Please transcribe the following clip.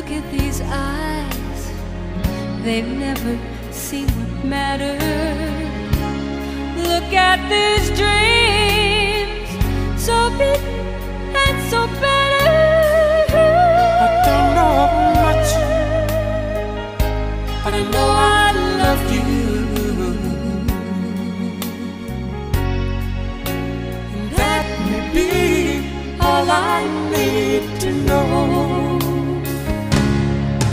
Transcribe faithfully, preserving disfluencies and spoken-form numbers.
Look at these eyes, they've never seen what matters. Look at these dreams, so big and so better. I don't know much, but I know I love you. And that may be all I know.